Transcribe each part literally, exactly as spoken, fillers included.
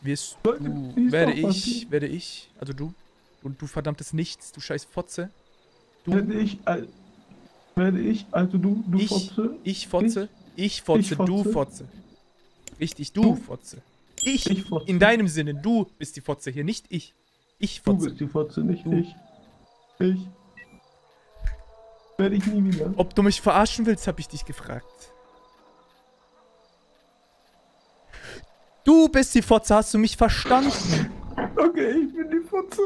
wirst Leute, du, die ist werde doch was ich, hier. werde ich, also du, und du verdammtes Nichts, du scheiß Fotze. Du, Werde ich, al- werde ich, also du, du ich, Fotze. ich Fotze, ich Fotze, ich du Fotze. Fotze. Richtig, du Du. Fotze. Ich, Ich Fotze. in deinem Sinne, du bist die Fotze hier, nicht ich. Ich Du Fotze. bist die Fotze, nicht Du. ich. Ich. Werde ich nie wieder. Ob du mich verarschen willst, habe ich dich gefragt. Du bist die Fotze, hast du mich verstanden? Okay, ich bin die Fotze.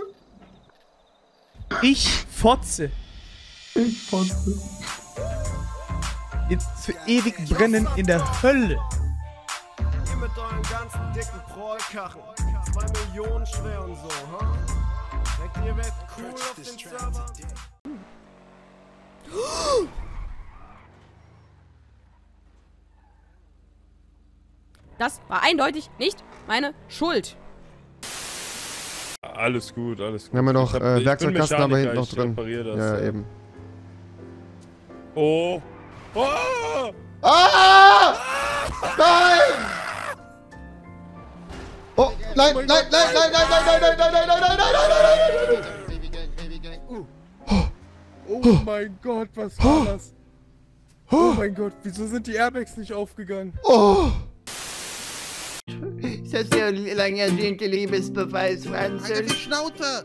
Ich Fotze. Ich Fotze. Jetzt für ewig brennen in der Hölle. Ihr mit euren ganzen dicken Prollkachen. Zwei Millionen schwer und so, ha? Denkt ihr werdet cool auf den Servern? Das war eindeutig nicht meine Schuld. Alles gut, alles gut. Wir haben ja noch Ich hab- äh, ich Werkzeugkasten bin aber Mechaniker, hinten noch ich drin. repariere das, Ja, ja. eben. Oh! Oh! Ah! Nein! Oh, nein, nein, nein, nein, nein, nein, nein, nein, nein, nein, nein, nein, nein, nein, nein, nein, Oh mein Gott, was war das? Oh mein Gott, wieso sind die Airbags nicht aufgegangen? Oh! Ist das der lang ersehnte Liebesbeweis, Franzl? Schnauze!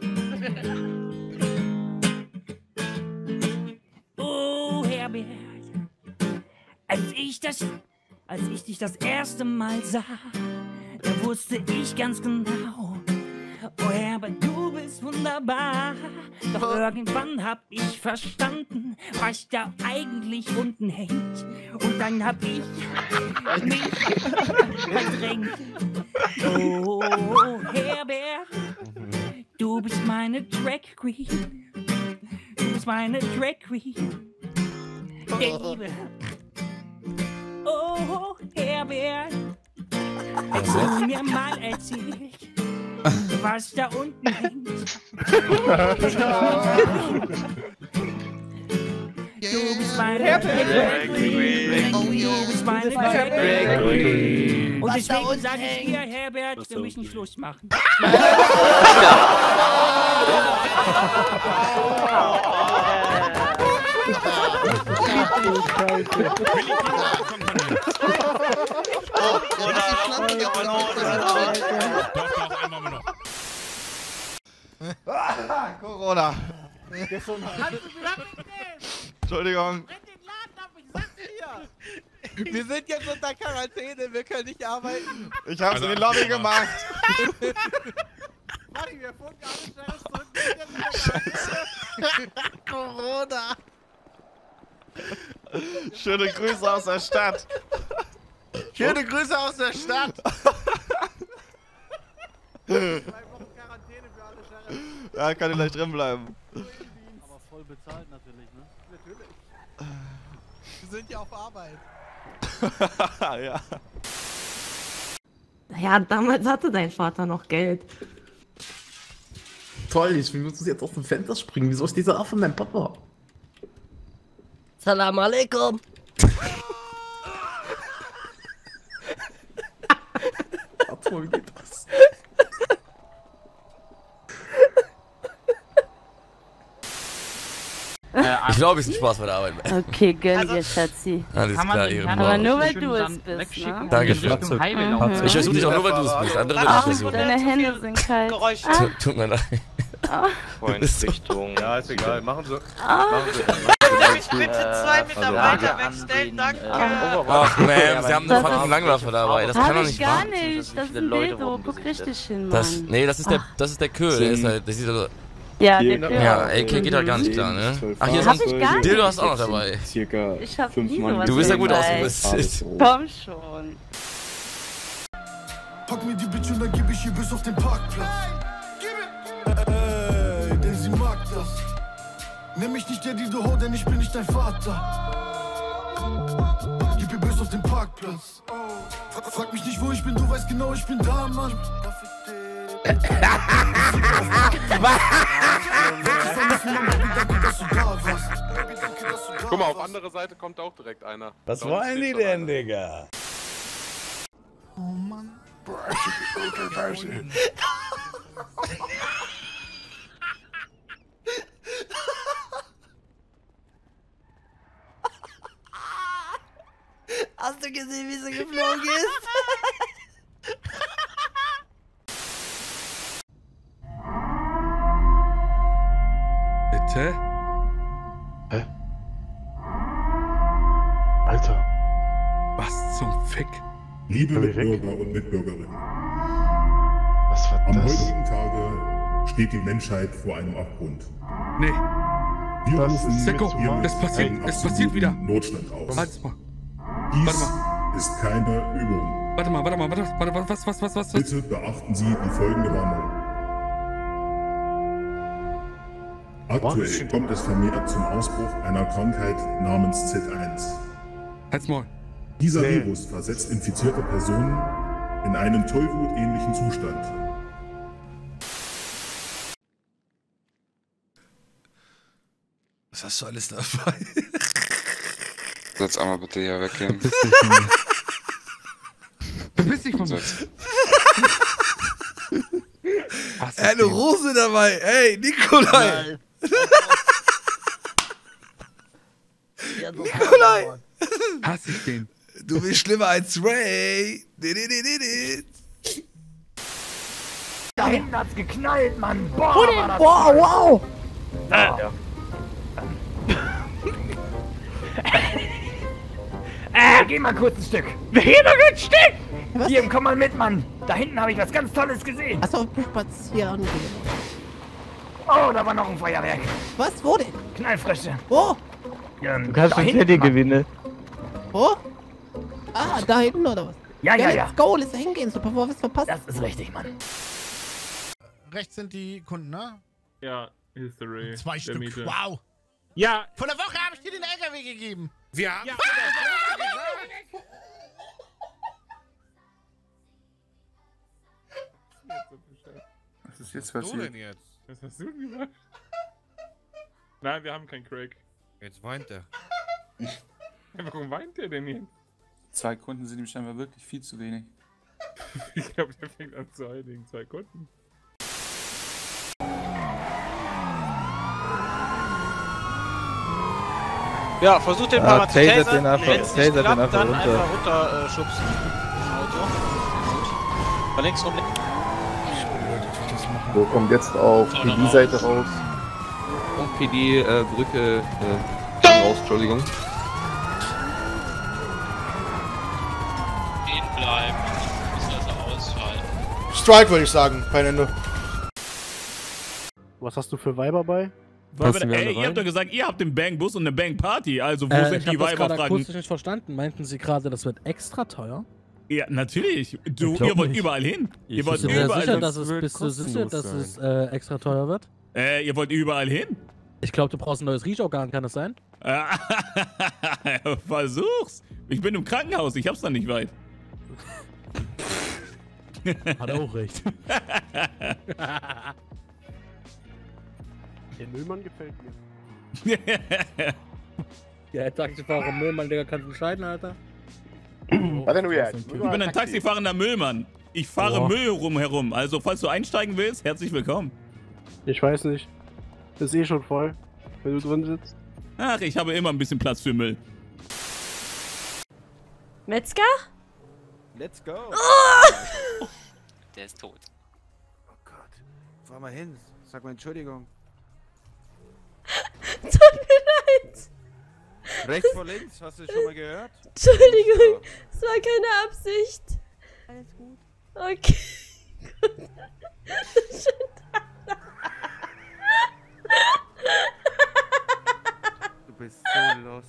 Oh, Herbert, als ich das, als ich dich das erste Mal sah, da wusste ich ganz genau, oh Herbert, du bist wunderbar. Doch irgendwann hab ich verstanden, was da eigentlich unten hängt. Und dann hab ich mich verdrängt. Oh, Herbert, du bist meine Drag Queen. Du bist meine Drag Queen der Liebe. Oh, Herbert, hättest du mir mal erzählt, was da unten hängt. Du bist meine Drag Queen. Du bist meine Drag Queen. Und deswegen sage ich dir, Herbert, wir müssen Schluss machen. Corona. Entschuldigung. Wir sind jetzt unter Quarantäne, wir können nicht arbeiten. Ich hab's in die Lobby gemacht. Mari, wir funken alle zurück. Corona. Schöne Grüße aus der Stadt. Schöne Grüße aus der Stadt. Zwei Wochen Quarantäne für alle Sheriff. Ja, kann ich gleich drin bleiben. Aber voll bezahlt natürlich, ne? Natürlich. Wir sind ja auf Arbeit. Ja. Naja, damals hatte dein Vater noch Geld. Toll, ich muss jetzt aus dem Fenster springen. Wieso ist dieser Affe von meinem Papa? Salam alaikum. Warte mal, wie geht das? Ich glaube, es ist Spaß bei der Arbeit. Okay, gönn dir, Schatzi. Alles klar, Ehrenmann. Aber nur weil du es bist, ne? Dankeschön. Ich versuche dich auch nur, weil du es bist. Andere will ich Ach, versuchen. deine Hände sind kalt. Tut, tut mir leid. Freundrichtung. Ja, ist egal, machen Sie. Ah. Machen Sie. Bitte zwei Mitarbeiter wegstellen, danke. Ach man, sie haben eine fucking Langwaffe dabei. Das kann Hab doch ich nicht gar wahr nicht. Das ist ein Dildo. Guck richtig hin, Mann. Das, nee, das ist der, das ist der Köhl. Der ist halt, das sieht so. Ja, der Dildo. Ja, A K geht halt gar nicht klar, ne? Ach, hier ist Hab ich gar ein nicht. Dildo hast du auch noch dabei. Circa Ich hab nie sowas Du bist ja gut dabei. ausgerüstet. Komm schon. Pack mir die Bitch und dann geb ich ihr bis auf den Parkplatz. Ey, denn sie mag das. Nenn mich nicht der Dildo-Ho, denn ich bin nicht dein Vater. Gib ihr bis auf den Parkplatz. Frag, frag mich nicht, wo ich bin, du weißt genau, ich bin da, Mann. Guck mal, auf andere Seite kommt auch direkt einer. Was wollen die denn, Digga? Oh Mann. Hast du gesehen, wie sie geflogen ist? Bitte? Hä? Alter. Was zum Fick? Liebe Mitbürger und Mitbürgerinnen. Was war Am das? heutigen Tage steht die Menschheit vor einem Abgrund. Nee. Wir Das rufen ist Seko, hiermit das passiert- einen das passiert wieder. absoluten Notstand aus. Warte mal. Dies Warte mal. ist keine Übung. Warte mal, warte mal, warte, warte, warte, was, was, was, was, was? Bitte beachten Sie die folgende Warnung. Aktuell kommt es vermehrt zum Ausbruch einer Krankheit namens Z eins. Halt's Maul. Dieser Nee. Virus versetzt infizierte Personen in einen Tollwut-ähnlichen Zustand. Was hast du alles dabei? Jetzt einmal bitte hier weggehen. Verpiss dich von mir. Er hat eine Rose dabei. Hey, Nikolai. Nikolai. Hass ich den. Du bist schlimmer als Ray. Di, di, di, di, di. Da hinten hat's geknallt, Mann. Boah, Wo denn? war das Boah, toll. wow! Ja. Äh, geh mal kurz ein Stück. Geh mal ein Stück! Was? Hier, komm mal mit, Mann. Da hinten habe ich was ganz Tolles gesehen. Achso, spazieren gehen. Oh, da war noch ein Feuerwerk. Was? Wo denn? Knallfrische. Wo? Ähm, Du kannst da ein hinten, Teddy Mann. gewinnen. Wo? Ah, da hinten oder was? Ja, ja, let's ja. go, lass da hingehen, so bevor wir es verpassen. Das ist richtig, Mann. Rechts sind die Kunden, ne? Ja, History. Zwei der Stück. Miete. Wow. Ja. Vor der Woche habe ich dir den L K W gegeben. Wir haben. Ja. Was ist jetzt Was du denn passiert? jetzt? Was hast du gemacht? Nein, wir haben keinen Crack. Jetzt weint er. Warum weint der denn jetzt? Zwei Kunden sind ihm scheinbar wirklich viel zu wenig. Ich glaube, der fängt an zu heiligen. Zwei Kunden. Ja, versucht den Ah, mal zu tasert tasern. den einfach- Wenn's nicht tasert den klappt, einfach dann runter. einfach runter äh, schubsen. Auto. Gut. Von links rum. So, kommt jetzt auf P D-Seite raus. Und P D, äh, Brücke, äh, raus, Entschuldigung. Stehen bleiben. Müssen also ausfallen. Strike würde ich sagen, kein Ende. Was hast du für Weiber bei? Weiber, ey, ihr habt doch gesagt, ihr habt den Bang-Bus und eine Bang-Party, also wo Äh, sind ich die hab das Weiber? gerade Fragen? akustisch nicht verstanden. Meinten Sie gerade, das wird extra teuer? Ja, natürlich. Du, Ich glaub ihr wollt nicht. überall hin. Ich ihr wollt bist du dir überall sicher, hin. dass es, bist du sicher, dass es äh, extra teuer wird? Äh, ihr wollt überall hin? Ich glaube, du brauchst ein neues Riechorgan, kann das sein? Versuch's. Ich bin im Krankenhaus, ich hab's dann nicht weit. Hat er auch recht. Der Müllmann gefällt mir. Ja, Taxifahrer Müllmann, Digga, kannst du entscheiden, Alter? Warte nur jetzt. Ich bin ein taxifahrender Müllmann. Ich fahre Boah. Müll rumherum. Also, falls du einsteigen willst, herzlich willkommen. Ich weiß nicht. Ist eh schon voll, wenn du drin sitzt. Ach, ich habe immer ein bisschen Platz für Müll. Metzger? Let's go. Oh! Der ist tot. Oh Gott. Fahr mal hin. Sag mal Entschuldigung. Tut mir leid. Rechts vor links, hast du das schon mal gehört? Entschuldigung, es war keine Absicht. Alles gut. Okay. Du bist so lost.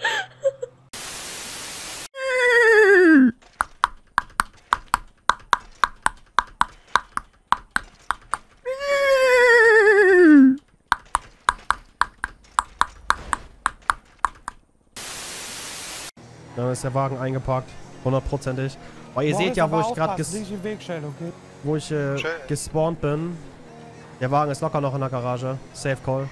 Dann ist der Wagen eingeparkt. Hundertprozentig. Aber ihr Boah, seht jetzt ja, aber wo ich gerade aufpassen, ges nicht im Weg stellen, okay? wo ich äh, Schön. gespawnt bin. Der Wagen ist locker noch in der Garage. Safe Call.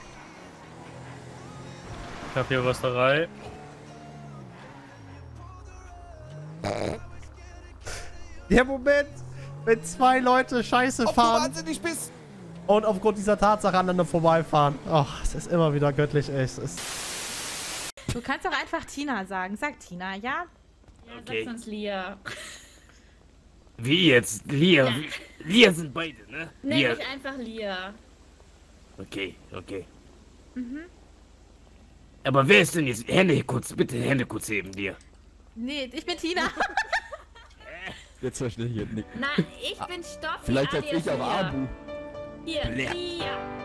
Ich hab hier Rösterei. Der Moment, wenn zwei Leute Scheiße Ob fahren. du wahnsinnig bist. Und aufgrund dieser Tatsache aneinander vorbeifahren. Ach, es ist immer wieder göttlich, ey. Es ist... Du kannst doch einfach Tina sagen. Sag Tina, ja? Ja, Okay. sag sonst Lia. Wie jetzt? Lia. Ja. Lia sind beide, ne? Nenn Lia. mich einfach Lia. Okay, okay. Mhm. Aber wer ist denn jetzt? Hände kurz, bitte Hände kurz heben, Lia. Nee, ich bin Tina. Jetzt verstehe ich jetzt nicht. Na, ich bin Stoffi. Vielleicht als alias ich auch Lia. Abu. Hier, Lia. Lia.